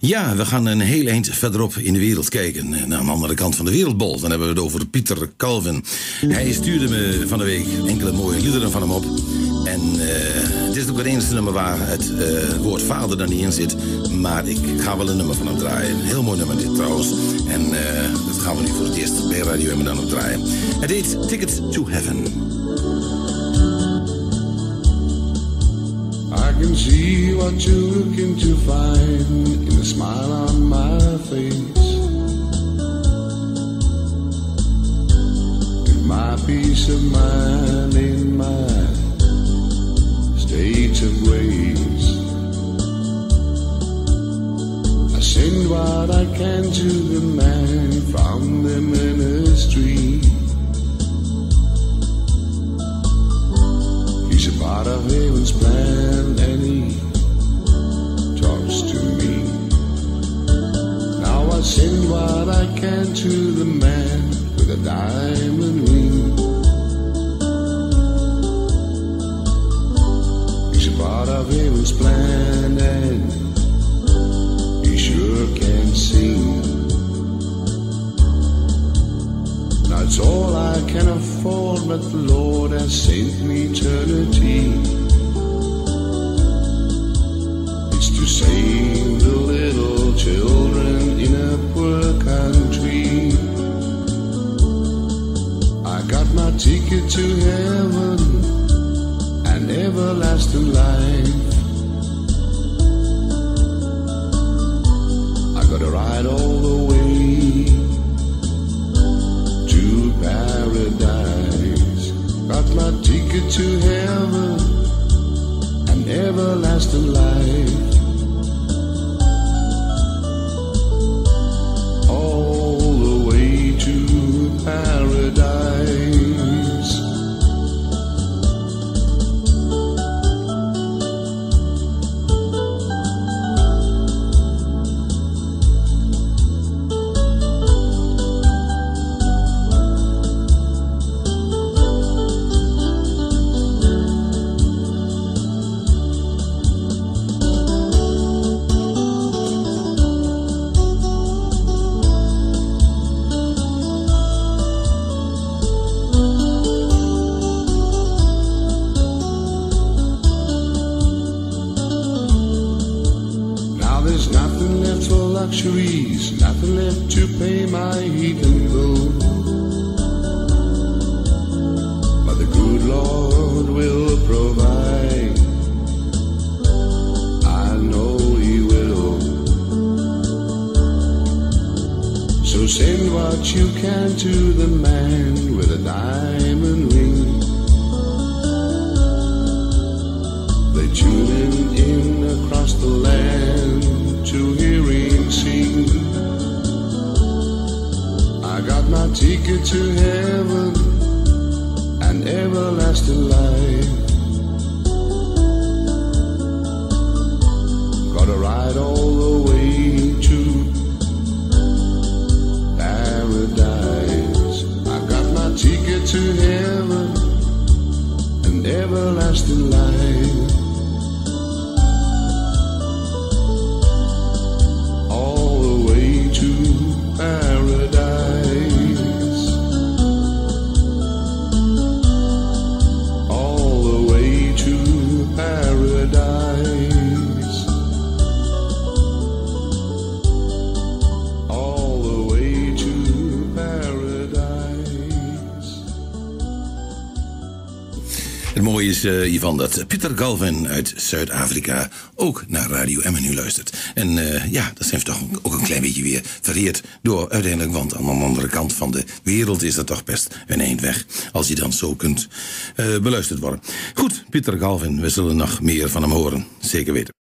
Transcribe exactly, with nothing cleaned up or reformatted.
Ja, we gaan een heel eind verderop in de wereld kijken. Naar de andere kant van de wereldbol. Dan hebben we het over Pieter Calvin. Hij stuurde me van de week enkele mooie liederen van hem op. En uh, het is ook het enige nummer waar het uh, woord vader dan niet in zit. Maar ik ga wel een nummer van hem draaien. Een heel mooi nummer dit trouwens. En uh, dat gaan we nu voor het eerst bij Radio M dan op draaien. Het heet Ticket to Heaven. I can see what you're looking to find in the smile on my face, in my peace of mind, in my state of grace. I send what I can to the man from the ministry. He's a part of heaven's plan and he talks to me. Now I send what I can to the man with a diamond ring. He's a part of heaven's plan and he sure can sing. Now it's all I can afford, but the Lord has sent me eternity. It's to save the little children in a poor country. I got my ticket to heaven and everlasting life. I gotta ride all the way to paradise. Got my ticket to heaven and everlasting life. All the way to paradise. Luxuries, nothing left to pay my heating bill, but the good Lord will provide. I know He will. So send what you can to the man with a diamond ring. They're tuning in across the land to hear him sing. I got my ticket to heaven and everlasting life. Gotta ride all the way to paradise. I got my ticket to heaven and everlasting life. Het mooie is, uh, Ivan, dat Pieter Calvin uit Zuid-Afrika ook naar Radio M nu luistert. En uh, ja, dat heeft toch ook een klein beetje weer vereerd door uiteindelijk, want aan de andere kant van de wereld is dat toch best een eind weg, als je dan zo kunt uh, beluisterd worden. Goed, Pieter Calvin, we zullen nog meer van hem horen, zeker weten.